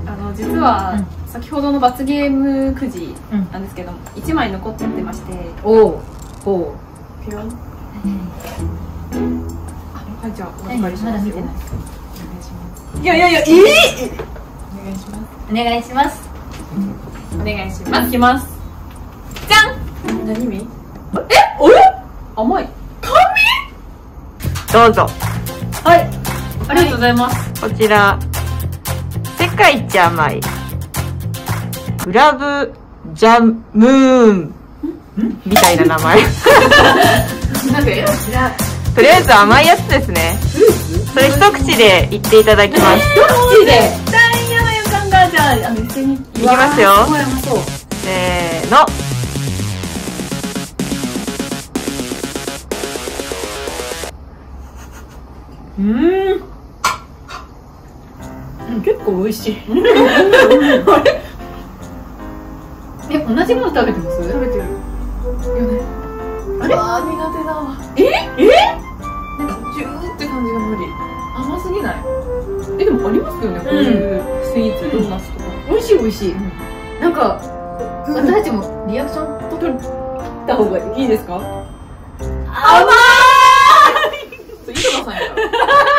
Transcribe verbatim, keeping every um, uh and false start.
あの実は先ほどの罰ゲームくじなんですけども、いちまい残ってまして、 おおおピロン。あ、はい、じゃあお預かりしますよ。お願いします。いやいやいや、いい。お願いします。 お願いします。 お願いします。いきます。じゃん。何味？え、おれ？甘い。 どうぞ。 はい。ありがとうございます。 こちら、世界一甘いグラブジャムーンみたいな名前。 なんかえ、 とりあえず甘いやつですね。それ一口で言っていただきます。 一口で。絶対嫌な予感が、じゃあ、あの、一斉に。いきますよ。 すごい甘そう。 せーの。 うん。結構美味しい。あれ？ え、同じもの食べてます？ 食べてる。あれ？あー、苦手だわ。え？え？なんかジューって感じが無理。甘すぎない？え、でもありますよね、こういうスイーツ、ドーナツとか。 美味しい美味しい。なんか私たちもリアクション取った方がいいですか？ 甘い。井戸田さんやから。